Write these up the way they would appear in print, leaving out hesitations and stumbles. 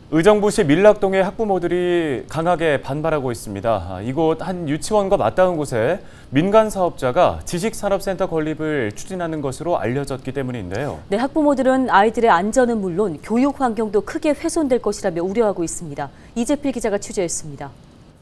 의정부시 밀락동의 학부모들이 강하게 반발하고 있습니다. 이곳 한 유치원과 맞닿은 곳에 민간 사업자가 지식산업센터 건립을 추진하는 것으로 알려졌기 때문인데요. 네, 학부모들은 아이들의 안전은 물론 교육 환경도 크게 훼손될 것이라며 우려하고 있습니다. 이재필 기자가 취재했습니다.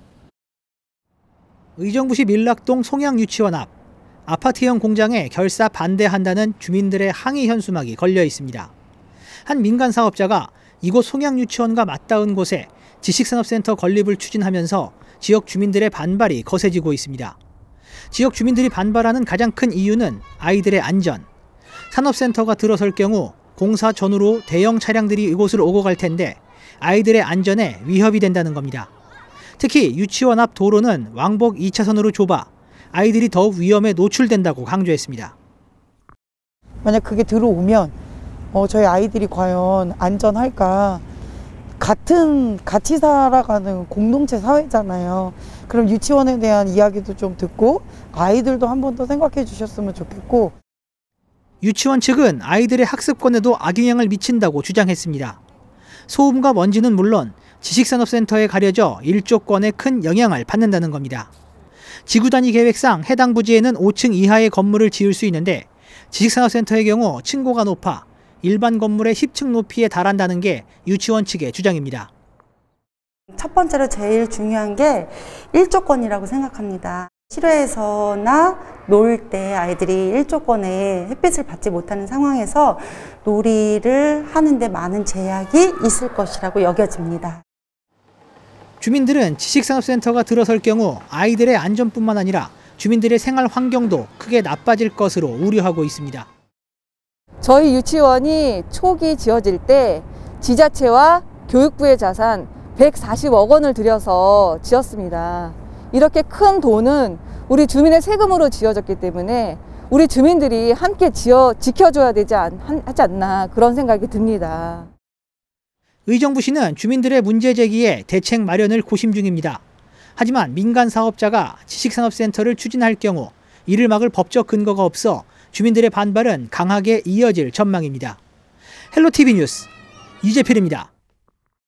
의정부시 밀락동 송양유치원 앞 아파트형 공장에 결사 반대한다는 주민들의 항의 현수막이 걸려 있습니다. 한 민간 사업자가 이곳 송양유치원과 맞닿은 곳에 지식산업센터 건립을 추진하면서 지역 주민들의 반발이 거세지고 있습니다. 지역 주민들이 반발하는 가장 큰 이유는 아이들의 안전. 산업센터가 들어설 경우 공사 전후로 대형 차량들이 이곳을 오고 갈 텐데 아이들의 안전에 위협이 된다는 겁니다. 특히 유치원 앞 도로는 왕복 2차선으로 좁아 아이들이 더욱 위험에 노출된다고 강조했습니다. 만약 그게 들어오면 저희 아이들이 과연 안전할까? 같이 살아가는 공동체 사회잖아요. 그럼 유치원에 대한 이야기도 좀 듣고 아이들도 한 번 더 생각해 주셨으면 좋겠고. 유치원 측은 아이들의 학습권에도 악영향을 미친다고 주장했습니다. 소음과 먼지는 물론 지식산업센터에 가려져 일조권에 큰 영향을 받는다는 겁니다. 지구단위 계획상 해당 부지에는 5층 이하의 건물을 지을 수 있는데 지식산업센터의 경우 층고가 높아 일반 건물의 10층 높이에 달한다는 게 유치원 측의 주장입니다. 첫 번째로 제일 중요한 게 일조권이라고 생각합니다. 실외에서나 놀 때 아이들이 일조권에 햇빛을 받지 못하는 상황에서 놀이를 하는데 많은 제약이 있을 것이라고 여겨집니다. 주민들은 지식산업센터가 들어설 경우 아이들의 안전뿐만 아니라 주민들의 생활 환경도 크게 나빠질 것으로 우려하고 있습니다. 저희 유치원이 초기 지어질 때 지자체와 교육부의 자산 140억 원을 들여서 지었습니다. 이렇게 큰 돈은 우리 주민의 세금으로 지어졌기 때문에 우리 주민들이 함께 지켜줘야 하지 않나 그런 생각이 듭니다. 의정부시는 주민들의 문제 제기에 대책 마련을 고심 중입니다. 하지만 민간 사업자가 지식산업센터를 추진할 경우 이를 막을 법적 근거가 없어 주민들의 반발은 강하게 이어질 전망입니다. 헬로티비 뉴스 이재필입니다.